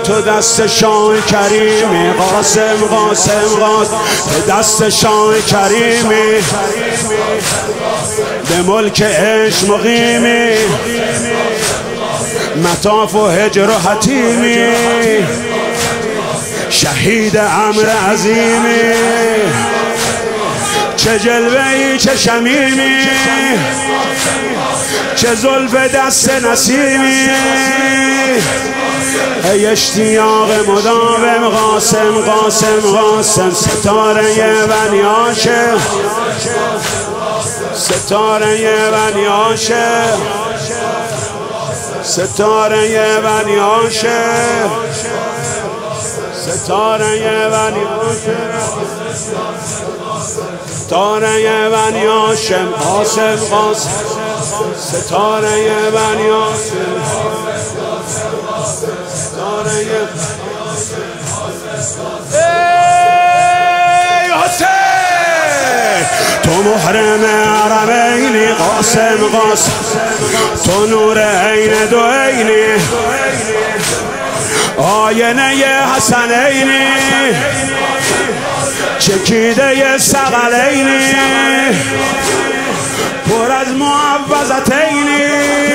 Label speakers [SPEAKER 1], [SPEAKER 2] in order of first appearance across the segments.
[SPEAKER 1] تو دست شاه کریمی قاسم قاسم قاسم تو دست شاه کریمی به ملک عشق مقیمی مطاف و هجر و حتیمی شهید امر عظیمی چه جلوه‌ای چه شمیمی چه زلف دست نسیمی ای اشتیاق مداوم قاسم قاسم قاسم ستاره بنی هاشم ستاره بنی هاشم ستاره بنی هاشم ستاره بنی هاشم ستاره بنی هاشم قاسم قاسم ستاره بنی هاشم ستاره ای حسین تو محرم حرمینی قاسم قاسم تو نور عین دو عینی آینه حسنینی چکیده ثقلینی پر از معوضتینی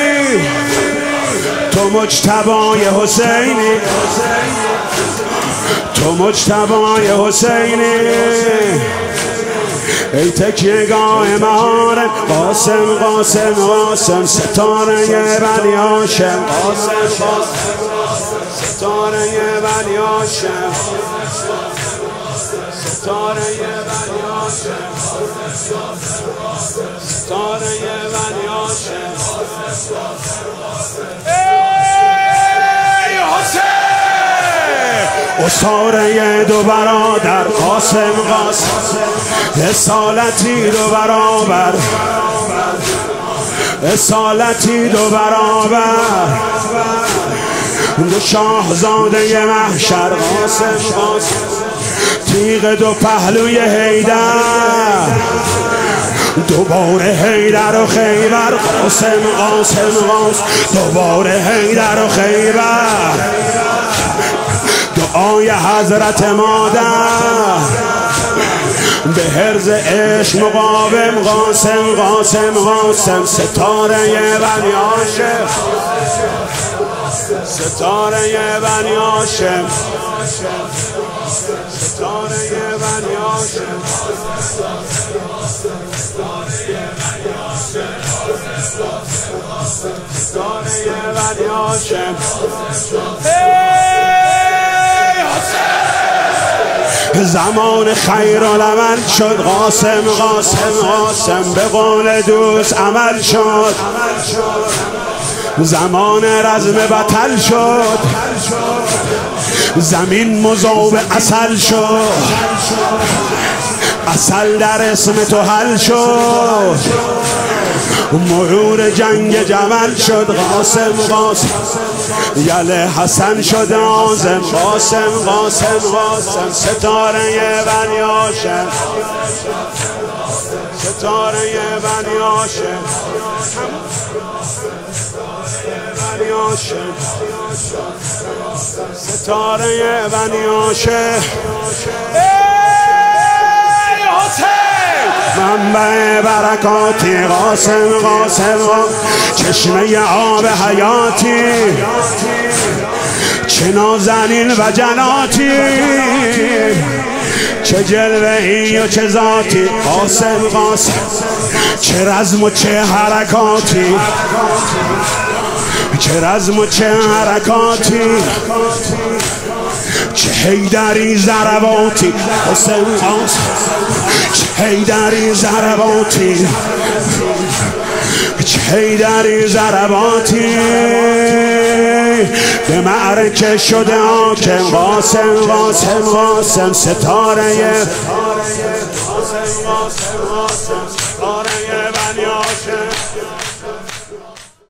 [SPEAKER 1] تو مجتبای حسینی تو مجتبای حسینی ای تکیهگاه مهارم قاسم قاسم قاسم ستاره بنی هاشم قاسم قاسم ستاره بنی هاشم ستاره بنی هاشم ستاره بنی هاشم ای حسین اسطوره دو برادر قاسم قاسم اصالتی دو برابر اصالتی دو برابر دو شاهزاده محشر قاسم قاسم تیغ دو پهلوی حیدر دوباره حیدر و خیبر قاسم قاسم قاسم دوباره حیدر و خیبر دعای حضرت مادر به حرز عشق مقاوم قاسم قاسم قاسم ستاره بنی هاشم ستاره بنی هاشم ستاره بنی هاشم ستاره بنی هاشم زمان خیر العمل شد قاسم قاسم قاسم به قول دوست عمل شد زمان رزم بطل شد زمین مذوب عسل شد عسل در اسم تو حل شد مرور جنگ جمل شد قاسم قاسم یله حسن شد عازم قاسم قاسم قاسم ستاره بنی هاشم ستاره بنی هاشم بنی هاشم ستاره بنی هاشم ای حسین منبع برکاتی قاسم قاسم چشمه آب حیاتی چه نازنین و جناتی چه جلوه‌ای و چه ذاتی قاسم قاسم چه رزم و چه حرکاتی چه رزم و چه حرکاتی چه حیدری ضرباتی حسین قاسم چه حیدری ضرباتی چه حیدری ضرباتی به معرکه شده حاکم قاسم قاسم قاسم ستاره قاسم قاسم قاسم